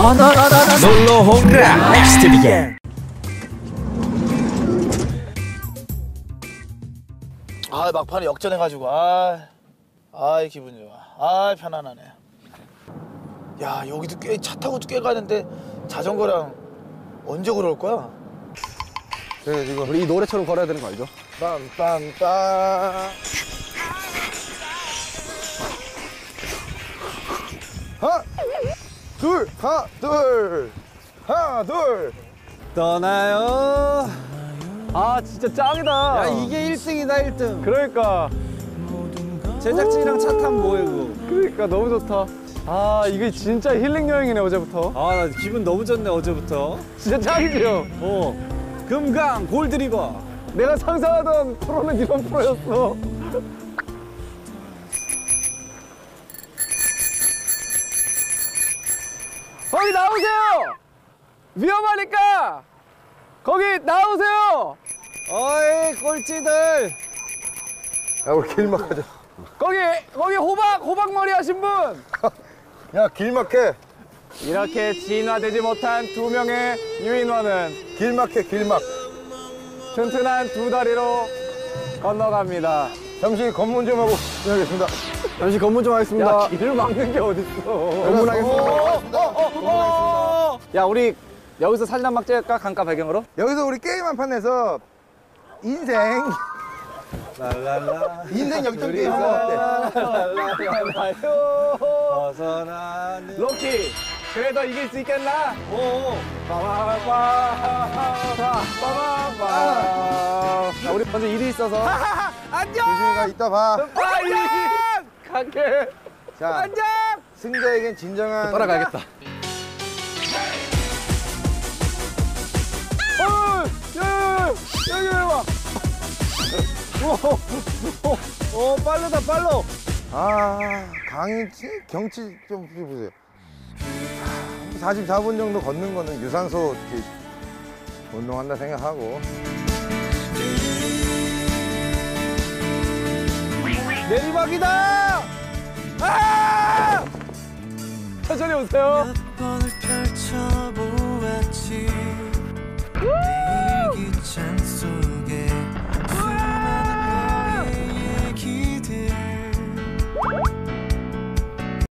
놀러 홍라 넥스트 비겐. 아 막판에 역전해가지고 이 기분 좋아. 편안하네. 야 여기도 꽤 차 타고도 꽤 가는데 자전거랑 언제 걸어올 거야? 네, 지금 우리 이 노래처럼 걸어야 되는 거 알죠? 빰빰빰. 하나 둘 떠나요. 아 진짜 짱이다. 야 이게 1등이다 1등. 그러니까 제작진이랑 차 타면 뭐해 그거. 그러니까 너무 좋다. 아 이게 진짜 힐링 여행이네 어제부터. 아 나 기분 너무 좋네 어제부터. 진짜 짱이죠? 금강 골드리버. 내가 상상하던 프로는 이런 프로였어. 거기 나오세요! 위험하니까! 거기 나오세요! 어이 꼴찌들. 야 우리 길 막하자. 거기 호박머리 하신 분! 야 길 막해. 이렇게 진화되지 못한 두 명의 유인원은 길 막해 길막. 튼튼한 두 다리로 건너갑니다. 잠시 검문 좀 하고 진행하겠습니다. 잠시 검문 좀 하겠습니다. 야 길을 막는 게 어딨어. 검문하겠습니다. 야 우리 여기서 사진 한 방 찍을까? 강가 배경으로? 여기서 우리 게임 한 판 내서 인생 역전 게임 하면 어때? 벗어나는 로키 그래도 이길 수 있겠나? 빠바바바바바바바. 자 우리 먼저 일이 있어서 조심히 가. 이따 봐. 갈게. 자, 승자에겐 진정한 따라가야겠다. 여기 와. 빠르다 빨로. 강이 경치 좀 보세요. 44분 정도 걷는 거는 유산소 이렇게 운동한다 생각하고. 내리막이다. 천천히 오세요.